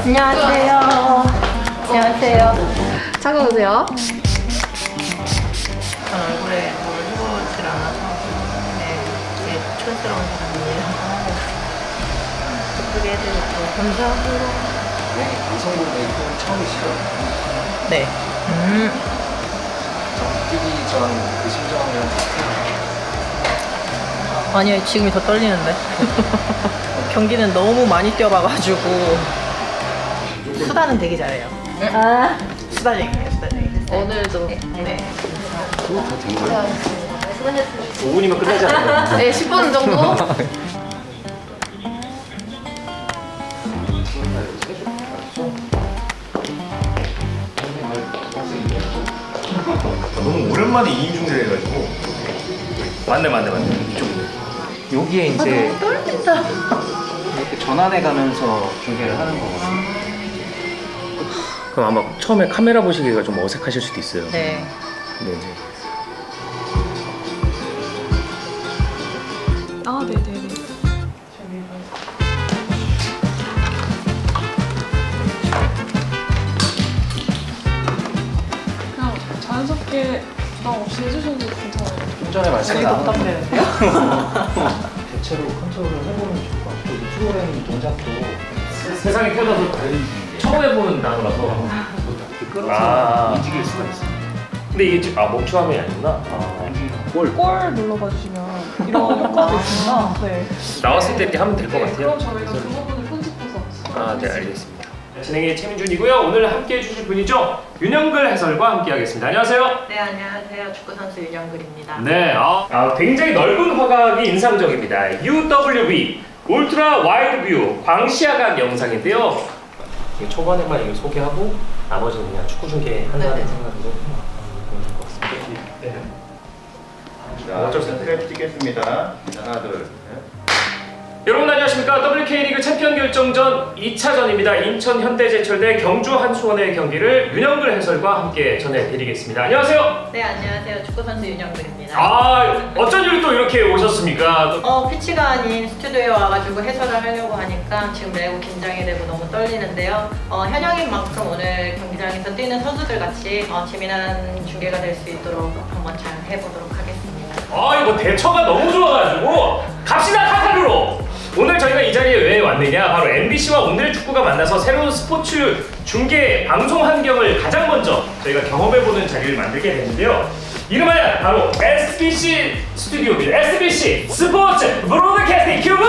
안녕하세요. 안녕하세요. 잠깐 오세요. 전 얼굴에 뭘 해보질 않아서 되게 촌스러운 사람이에요. 예쁘게 해드리고 감사하고. 방송국 메이크업 처음이시죠? 네. 뛰기 전 그 심정이랑 아니요, 지금이 더 떨리는데. 경기는 너무 많이 뛰어봐가지고 수다는 되게 잘해요. 아, 수다쟁이에요, 수다쟁이. 오늘도. 네. 그거 다된 거예요? 수고하셨습니다. 5분이면 끝나지 않나요? 네, 10분 정도? 너무 오랜만에 2인중대 해가지고 맞네 이쪽이네. 여기에 이제 떨린다. 이렇게 전환해 가면서 중계를 하는 거거든요. 그럼 아마 처음에 카메라 보시기가 좀 어색하실 수도 있어요. 네. 근데 이제 아, 네네네. 그냥 자연스럽게 부담 없이 해주셔도 괜찮아요. 좀 전에 말씀이 나온 부담되는데요? 대체로 컨트롤을 해보는 게 좋을 것 같고 이 프로그램 동작도 세상에 태어나서 처음 해보는 단어라서 이렇게 끌어서 아. 움직일 수가 있어요. 근데 이게 지금 멈춤함이 아니구나. 골 눌러봐 주시면 이런 효과도 있습니다. 네. 나왔을 때 이렇게 하면 될 것 네, 같아요. 그럼 저희가 그 부분을 편집해서. 아, 네, 알겠습니다. 진행의 최민준이고요. 오늘 함께 해주실 분이죠. 윤영글 해설과 함께 하겠습니다. 안녕하세요. 네, 안녕하세요. 축구선수 윤영글입니다. 네, 굉장히 넓은 화각이 인상적입니다. UWB 울트라 와이드 뷰 광시야각 영상인데요. 초반에만 이거 소개하고 나머지는 그냥 축구 중계 한다는 네네. 생각으로 보면 될 것 같습니다. 네. 자, 스트랩 찍겠습니다. 하나, 둘, 셋. 여러분 안녕하십니까. WK리그 챔피언 결정전 2차전입니다. 인천 현대제철 대 경주 한수원의 경기를 윤영글 해설과 함께 전해드리겠습니다. 안녕하세요. 네, 안녕하세요. 축구선수 윤영글입니다. 어쩐 일로 또 이렇게 오셨습니까? 피치가 아닌 스튜디오에 와가지고 해설을 하려고 하니까 지금 매우 긴장이 되고 너무 떨리는데요. 현역인 만큼 오늘 경기장에서 뛰는 선수들 같이 재미난 중계가 될 수 있도록 한번 잘 해보도록 하겠습니다. 이거 대처가 너무 좋아가지고 갑시다 카타르로. 오늘 저희가 이 자리에 왜 왔느냐, 바로 MBC와 오늘 축구가 만나서 새로운 스포츠 중계 방송 환경을 가장 먼저 저희가 경험해보는 자리를 만들게 됐는데요. 이름하여 바로 SBC 스튜디오입니다. SBC 스포츠 브로드캐스팅 큐브!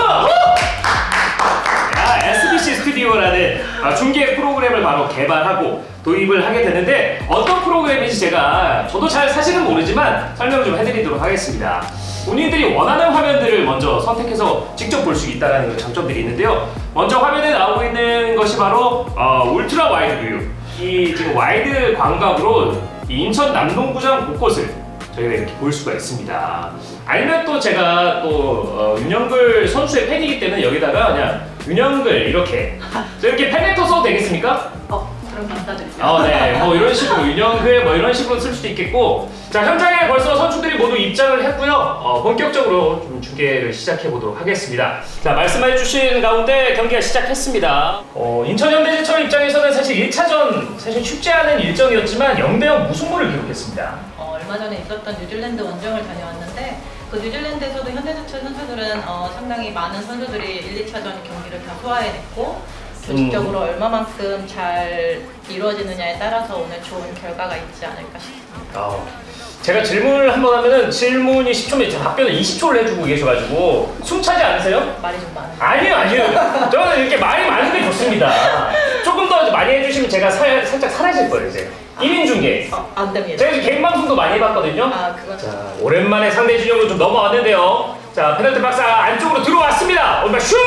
SBC 스튜디오라는 중계 프로그램을 바로 개발하고 도입을 하게 되는데, 어떤 프로그램인지 저도 잘 사실은 모르지만 설명을 좀 해드리도록 하겠습니다. 본인들이 원하는 화면들을 먼저 선택해서 직접 볼 수 있다는 장점들이 있는데요. 먼저 화면에 나오고 있는 것이 바로 울트라 와이드 뷰. 이 지금 와이드 광각으로 이 인천 남동구장 곳곳을 저희가 이렇게 볼 수가 있습니다. 아니면 또 제가 또 윤영글 선수의 팬이기 때문에 여기다가 그냥 윤영글 이렇게 팬레터 써도 되겠습니까? 그럼 감사드립니다. 네, 뭐 이런 식으로 윤영글 뭐 이런 식으로 쓸 수도 있겠고, 자, 현장에 벌써 선수들이 모두 입장을 했고요. 본격적으로 좀 중계를 시작해 보도록 하겠습니다. 자, 말씀해주신 가운데 경기가 시작했습니다. 인천 현대제철 입장에서는 사실 1차전 사실 쉽지 않은 일정이었지만 0대0 무승부를 기록했습니다. 얼마 전에 있었던 뉴질랜드 원정을 다녀왔는데, 그 뉴질랜드에서도 현대제철 선수들은 상당히 많은 선수들이 1, 2차전 경기를 다 소화해냈고, 조직적으로 얼마만큼 잘 이루어지느냐에 따라서 오늘 좋은 결과가 있지 않을까 싶습니다. 제가 질문을 한번 하면은 질문이 10초면 답변을 20초를 해주고 계셔가지고 숨차지 않으세요? 말이 좀 많아요. 아니요. 저는 이렇게 말이 많은 게 좋습니다. 조금 더 많이 해주시면 제가 살짝 사라질 거예요, 이제. 1인 중계. 안 됩니다. 제가 개인 방송도 많이 해봤거든요. 그건 자, 오랜만에 상대 진영으로 좀 넘어왔는데요. 자, 페널티 박스 안쪽으로 들어왔습니다. 오늘 슛!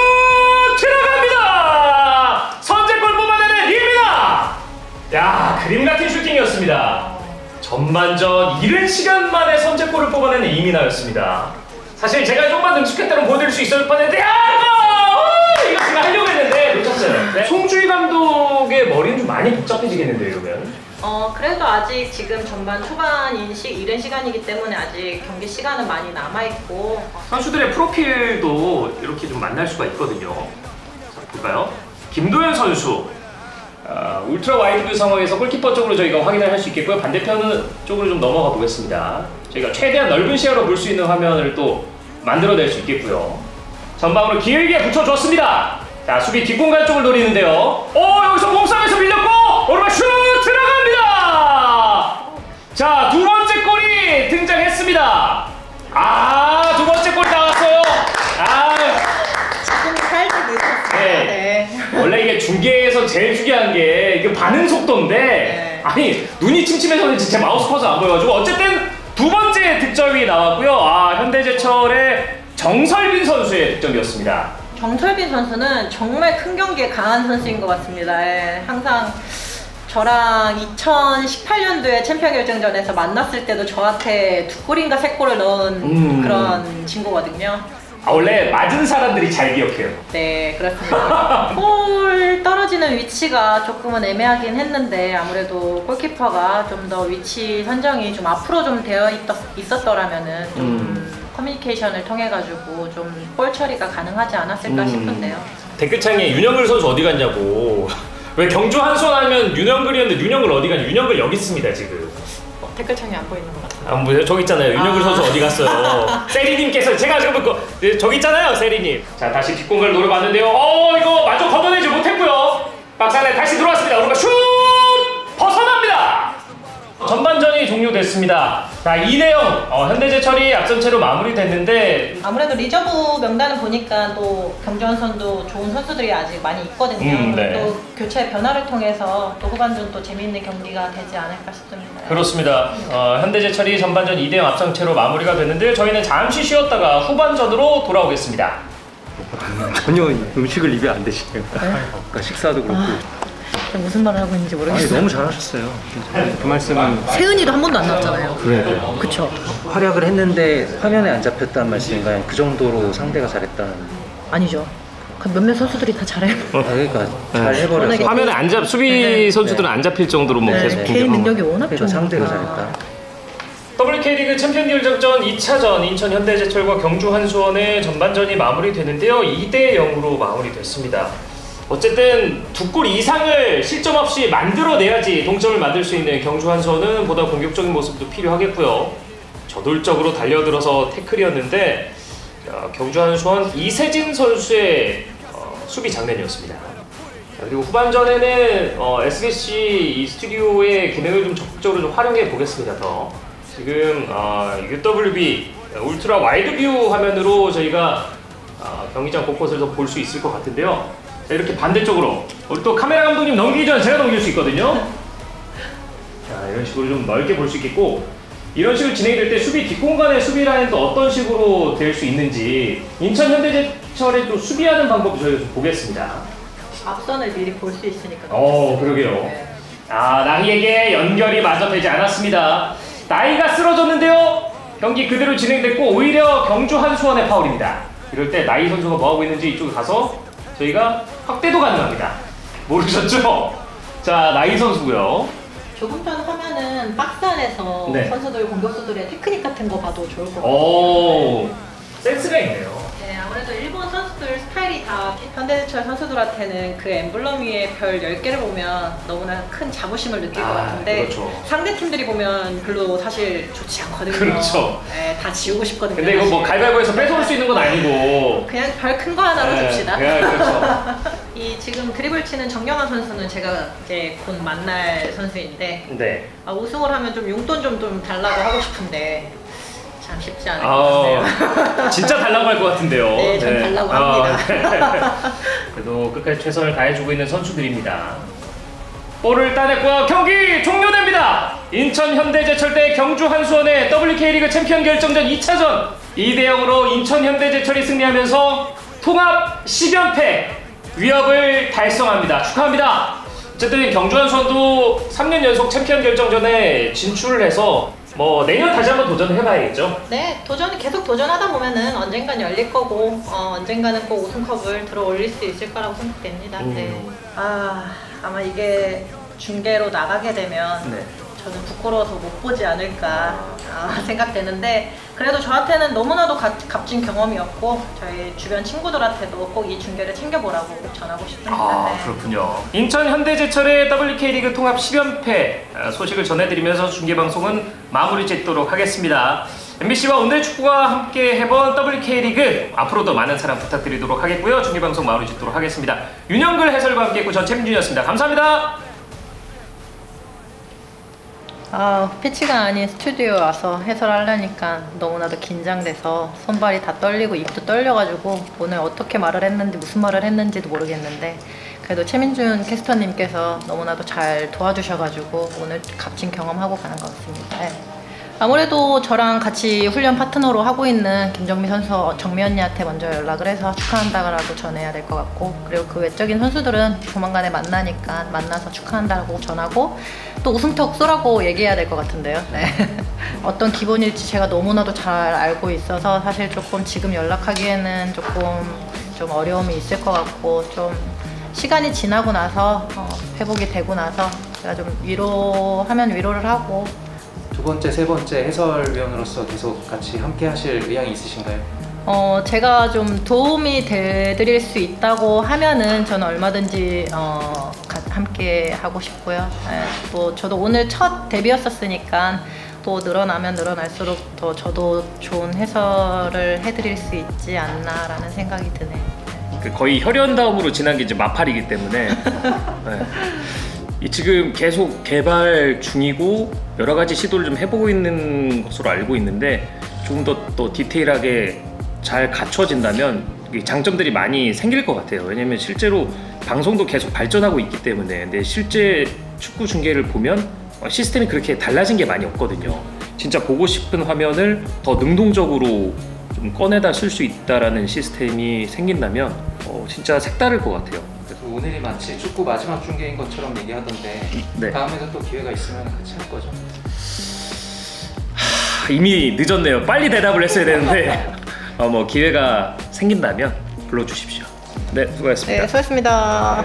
들어갑니다! 선제골 뽑아내는 이민아! 야, 그림 같은 슈팅이었습니다. 전반전 이른 시간 만에 선제골을 뽑아내는 이민아였습니다. 사실 제가 조금만 능숙했다면 보여드릴 수 있을 뻔했는데, 이거 제가 하려고 했는데 놓쳤어요. 네. 송주희 감독의 머리는 좀 많이 복잡해지겠는데요, 이러면? 그래도 아직 지금 전반 초반인 이른 시간이기 때문에 아직 경기 시간은 많이 남아있고, 선수들의 프로필도 이렇게 좀 만날 수가 있거든요. 자, 볼까요? 김도현 선수, 울트라 와이드 뷰 상황에서 골키퍼 쪽으로 저희가 확인을 할 수 있겠고요. 반대편 쪽으로 좀 넘어가 보겠습니다. 저희가 최대한 넓은 시야로 볼 수 있는 화면을 또 만들어낼 수 있겠고요. 전방으로 길게 붙여줬습니다. 자, 수비 뒷공간 쪽을 노리는데요. 여기서 몸싸움에서 밀렸고 오른발 슛 들어갑니다. 자, 두 번째 골이 등장했습니다. 두 번째 골 나왔어요. 지금 살짝 늦었어요. 네. 원래 이게 중계에서 제일 중요한 게 이게 반응 속도인데 네. 아니 눈이 침침해서 제 마우스 커서 안 보여가지고 어쨌든 두 번째 득점이 나왔고요. 현대제철의 정설빈 선수의 득점이었습니다. 정철빈 선수는 정말 큰 경기에 강한 선수인 것 같습니다. 항상 저랑 2018년도에 챔피언 결정전에서 만났을 때도 저한테 2골인가 3골을 넣은 그런 친구거든요. 원래 맞은 사람들이 잘 기억해요. 네, 그렇습니다. 골 떨어지는 위치가 조금은 애매하긴 했는데 아무래도 골키퍼가 좀 더 위치 선정이 좀 앞으로 좀 되어 있었더라면은 좀 커뮤니케이션을 통해 가지고 좀 볼 처리가 가능하지 않았을까 싶은데요. 댓글창에 윤영글 선수 어디 갔냐고. 왜 경주 한수원 하면 윤영글이었는데 윤영글 어디 갔냐? 윤영글 여기 있습니다 지금. 댓글창이 안 보이는 것 같아요. 안 보여요? 저기 있잖아요. 윤영글 선수 어디 갔어요? 세리님께서 제가 지금 저기 있잖아요, 세리님. 자, 다시 뒷공간을 노려봤는데요. 이거 마저 걷어내지 못했고요. 박스 안에 다시 들어왔습니다. 오른발 슛! 벗어납니다. 전반전이 종료됐습니다. 자, 2대0 현대제철이 앞선 채로 마무리됐는데 아무래도 리저브 명단을 보니까 또 경주한선도 좋은 선수들이 아직 많이 있거든요. 네. 또 교체 변화를 통해서 또 후반전 또 재미있는 경기가 되지 않을까 싶습니다. 그렇습니다. 현대제철이 전반전 2대0 앞선 채로 마무리가 됐는데 저희는 잠시 쉬었다가 후반전으로 돌아오겠습니다. 전혀 음식을 입에 안 드시네요. 아까 식사도 그렇고. 무슨 말을 하고 있는지 모르겠어요. 너무 잘하셨어요. 그 말씀은 세은이도 한 번도 안 나왔잖아요. 그래요. 그쵸? 활약을 했는데 화면에 안 잡혔다는 말씀인가요? 그 정도로 상대가 잘했다는. 아니죠. 몇몇 선수들이 다 잘해요. 그러니까 잘 해버려서. 화면에 수비 선수들은 안 잡힐 정도로 계속 개인 능력이 워낙 그러니까 좋으니까. 상대가 잘했다. WK리그 챔피언 결정전 2차전 인천 현대제철과 경주 한수원의 전반전이 마무리되는데요. 2대0으로 마무리됐습니다. 어쨌든 2골 이상을 실점 없이 만들어내야지 동점을 만들 수 있는 경주 한수원은 보다 공격적인 모습도 필요하겠고요. 저돌적으로 달려들어서 태클이었는데 경주 한수원 이세진 선수의 수비 장면이었습니다. 그리고 후반전에는 SBC 이 스튜디오의 기능을 좀 적극적으로 좀 활용해 보겠습니다. 지금 UWB 울트라 와이드 뷰 화면으로 저희가 경기장 곳곳을 더 볼 수 있을 것 같은데요. 자, 이렇게 반대쪽으로 우리 또 카메라 감독님 넘기기 전에 제가 넘길 수 있거든요. 자, 이런 식으로 좀 넓게 볼 수 있겠고 이런 식으로 진행이 될 때 수비 뒷공간의 수비 라인도 어떤 식으로 될 수 있는지 인천 현대제철의 또 수비하는 방법을 저희가 좀 보겠습니다. 앞선을 미리 볼 수 있으니까. 그러게요. 네. 나희에게 연결이 마저 되지 않았습니다. 나희가 쓰러졌는데요. 경기 그대로 진행됐고 오히려 경주 한수원의 파울입니다. 이럴 때 나희 선수가 뭐하고 있는지 이쪽에 가서 저희가 확대도 가능합니다. 모르셨죠? 자, 나희 선수고요. 조금 전 화면은 박스 안에서 네. 선수들, 공격수들의 테크닉 같은 거 봐도 좋을 것 같아요. 센스가 있네요. 네, 아무래도 일본 선수들 스타일이 다 현대제철 선수들한테는 그 엠블럼 위에 별 10개를 보면 너무나 큰 자부심을 느낄 것 같은데 그렇죠. 상대 팀들이 보면 별로 사실 좋지 않거든요. 그렇죠. 네, 다 지우고 싶거든요. 근데 이거 뭐 사실. 가위바위보에서 뺏어올 수 있는 건 아니고 그냥 별 큰 거 하나로 줍시다. 그렇죠. 이 지금 드리블 치는 정영환 선수는 제가 이제 곧 만날 선수인데 네. 우승을 하면 좀 용돈 좀 달라고 하고 싶은데 참 쉽지 않을 것 같네요. 진짜 달라고 할 것 같은데요. 네, 전 달라고 합니다. 그래도 끝까지 최선을 다해주고 있는 선수들입니다. 볼을 따냈고요. 경기 종료됩니다. 인천 현대제철 대 경주 한수원의 WK리그 챔피언 결정전 2차전 2대0으로 인천 현대제철이 승리하면서 통합 10연패 위협을 달성합니다. 축하합니다. 어쨌든 경주 한수원도 3년 연속 챔피언 결정전에 진출을 해서 내년 다시 한번 도전을 해봐야겠죠? 네, 계속 도전하다 보면은 언젠간 열릴 거고 언젠가는 꼭 우승컵을 들어 올릴 수 있을 거라고 생각됩니다. 네. 아마 이게 중계로 나가게 되면 저는 부끄러워서 못 보지 않을까 생각되는데, 그래도 저한테는 너무나도 값진 경험이었고 저희 주변 친구들한테도 꼭 이 중계를 챙겨보라고 꼭 전하고 싶습니다. 네. 그렇군요. 인천 현대제철의 WK리그 통합 10연패 소식을 전해드리면서 중계방송은 마무리 짓도록 하겠습니다. MBC와 오늘 축구와 함께 해본 WK리그 앞으로도 많은 사랑 부탁드리도록 하겠고요. 중계방송 마무리 짓도록 하겠습니다. 윤영글 해설과 함께 했고 전 최민준이었습니다. 감사합니다. 피치가 아닌 스튜디오에 와서 해설하려니까 너무나도 긴장돼서 손발이 다 떨리고 입도 떨려가지고 오늘 어떻게 말을 했는지 무슨 말을 했는지도 모르겠는데, 그래도 최민준 캐스터님께서 너무나도 잘 도와주셔가지고 오늘 값진 경험하고 가는 것 같습니다. 네. 아무래도 저랑 같이 훈련 파트너로 하고 있는 김정미 선수, 정미 언니한테 먼저 연락을 해서 축하한다고 전해야 될 것 같고, 그리고 그 외적인 선수들은 조만간에 만나니까 만나서 축하한다고 전하고 또 우승턱 쏘라고 얘기해야 될 것 같은데요. 네. 어떤 기분일지 제가 너무나도 잘 알고 있어서 사실 조금 지금 연락하기에는 조금 좀 어려움이 있을 것 같고, 좀 시간이 지나고 나서 회복이 되고 나서 제가 좀 위로하면 위로를 하고. 두 번째, 세 번째 해설위원으로서 계속 같이 함께 하실 의향이 있으신가요? 제가 좀 도움이 되드릴 수 있다고 하면은 저는 얼마든지 함께 하고 싶고요. 네, 또 저도 오늘 첫 데뷔였었으니까 또 늘어나면 늘어날수록 더 저도 좋은 해설을 해드릴 수 있지 않나라는 생각이 드네요. 네. 거의 혈연다움으로 지난 게 이제 마팔이기 때문에 네. 지금 계속 개발 중이고 여러 가지 시도를 좀 해보고 있는 것으로 알고 있는데, 조금 더 또 디테일하게 잘 갖춰진다면 장점들이 많이 생길 것 같아요. 왜냐면 실제로 방송도 계속 발전하고 있기 때문에. 근데 실제 축구 중계를 보면 시스템이 그렇게 달라진 게 많이 없거든요. 진짜 보고 싶은 화면을 더 능동적으로 좀 꺼내다 쓸 수 있다라는 시스템이 생긴다면 진짜 색다를 것 같아요. 오늘이 마치 축구 마지막 중계인 것처럼 얘기하던데 네. 다음에도 또 기회가 있으면 같이 할 거죠? 이미 늦었네요. 빨리 대답을 했어야 되는데 뭐 기회가 생긴다면 불러주십시오. 네, 수고하셨습니다. 네, 수고하셨습니다.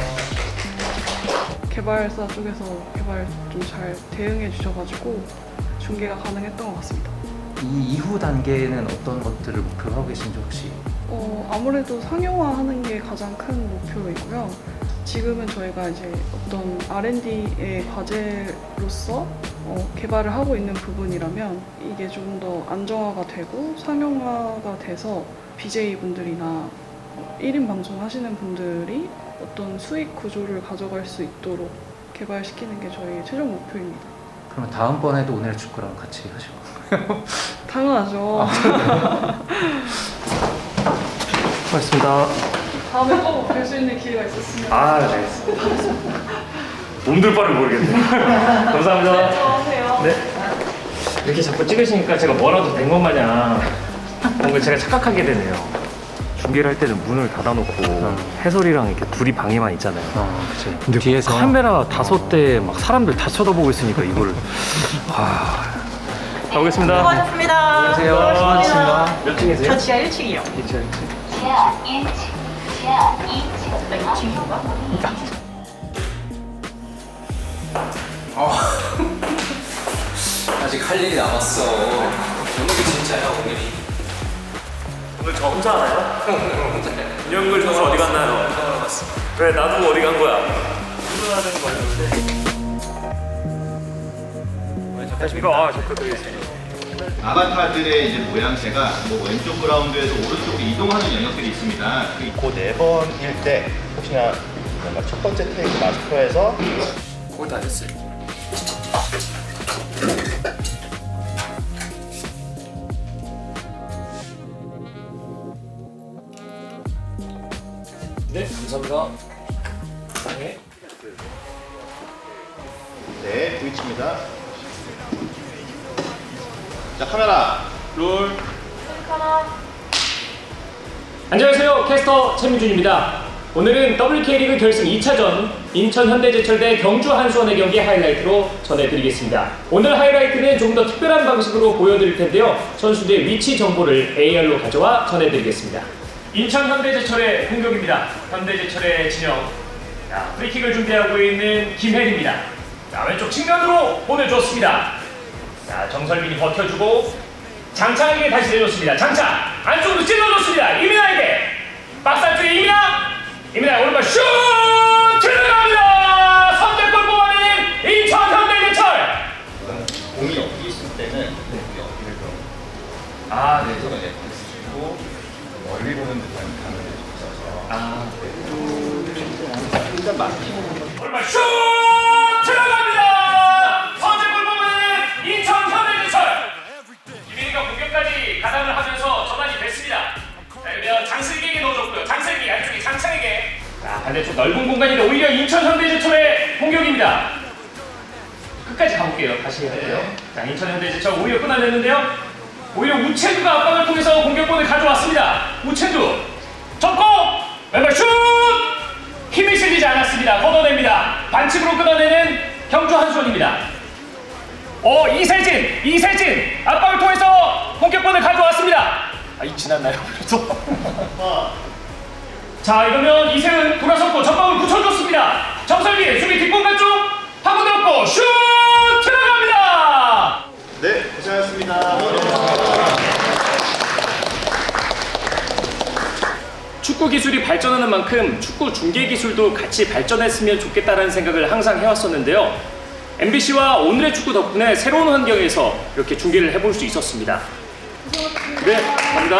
개발사 쪽에서 개발 좀 잘 대응해 주셔가지고 중계가 가능했던 것 같습니다. 이 이후 단계는 어떤 것들을 목표로 하고 계신지 혹시? 아무래도 상용화하는 게 가장 큰 목표이고요. 지금은 저희가 이제 어떤 R&D의 과제로서 개발을 하고 있는 부분이라면 이게 좀 더 안정화가 되고 상용화가 돼서 BJ분들이나 1인 방송 하시는 분들이 어떤 수익 구조를 가져갈 수 있도록 개발시키는 게 저희 최종 목표입니다. 그러면 다음번에도 오늘 축구랑 같이 하시고. 당연하죠. 고맙습니다. 다음에 또 뵐 수 있는 기회가 있었으면. 네. 몸둘 바를 모르겠네요. 감사합니다. 안녕하세요. 네. 이렇게 자꾸 찍으시니까 제가 뭐라도 된 것 마냥 뭔가 제가 착각하게 되네요. 중계를 할 때는 문을 닫아놓고 해설이랑 이렇게 둘이 방에만 있잖아요. 그치. 근데 뒤에서 카메라 5대 막 사람들 다 쳐다보고 있으니까 이거를 가보겠습니다. 수고하셨습니다. 안녕하세요. 수고하셨습니다. 몇 층이세요? 저 지하 1층이요. 지하 1층, 지하 2층. 나 2층인가? 아직 할 일이 남았어. 오늘이 진짜야, 오늘이. 오늘 저 혼자 하나요? 윤영글 선수 어디 갔나요? 그래, 나도 어디 간 거야? 운전하는 거였는데. 안녕하십니까? 저 드리겠습니다. 아바타들의 이제 모양새가 뭐 왼쪽 그라운드에서 오른쪽으로 이동하는 영역들이 있습니다. 그 4번일 때 혹시나 뭔가 첫 번째 테이크 마스터에서 거의 다 됐어요. 네, 감사합니다. 네. 네, 스위치입니다. 자, 카메라 롤. 안녕하세요, 캐스터 최민준입니다. 오늘은 WK리그 결승 2차전 인천 현대제철 대 경주 한수원의 경기 하이라이트로 전해드리겠습니다. 오늘 하이라이트는 조금 더 특별한 방식으로 보여드릴 텐데요. 선수들의 위치 정보를 AR로 가져와 전해드리겠습니다. 인천 현대제철의 공격입니다. 현대제철의 진영. 프리킥을 준비하고 있는 김혜리입니다. 자, 왼쪽 측면으로 보내줬습니다. 자, 정설빈이 버텨주고 장창에게 다시 내줬습니다. 장창 안쪽으로 찔러줬습니다. 이민아에게 박스 안쪽에 이민아 오른발 슛 들어갑니다. 선제골 뽑아내는 인천 현대제철. 공이 여기 있을 때는 여기를 좀 아, 네. 그리고 멀리 보는 듯한 감을 있어서 일단 막히는 오른발 슛 들어갑니다. 선제골 뽑아내는 인천 현대제철. 이민희가 공격까지 가담을 하면서 전환이 됐습니다. 자, 그러면 장슬기에게 넣어줬고요. 장슬기 안쪽에 장창에게. 자, 반대쪽 넓은 공간인데 오히려 인천 현대제철의 공격입니다. 끝까지 가볼게요. 다시 해야 돼요. 자, 인천 현대제철 오히려 끊어냈는데요. 오히려 우체두가 압박을 통해서 공격권을 가져왔습니다. 우체두 접고 왼발 슛! 힘이 실리지 않았습니다. 걷어냅니다. 반칙으로 끊어내는 경주 한수원입니다. 이세진 압박을 통해서 공격권을 가져왔습니다. 지났나요? 그래도? 자, 이러면 이세은 돌아섰고 전방을 붙여줬습니다. 정설비 수비 뒷공간 쪽 파고들었고 슛 들어갑니다. 네, 고생하셨습니다. 축구 기술이 발전하는 만큼 축구 중계 기술도 같이 발전했으면 좋겠다는 생각을 항상 해왔었는데요. MBC와 오늘의 축구 덕분에 새로운 환경에서 이렇게 중계를 해볼 수 있었습니다. 네, 감사합니다.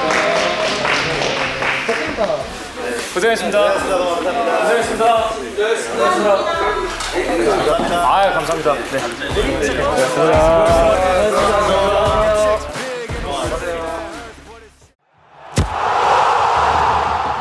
고생했습니다. 고생했습니다. 감사합니다. 네.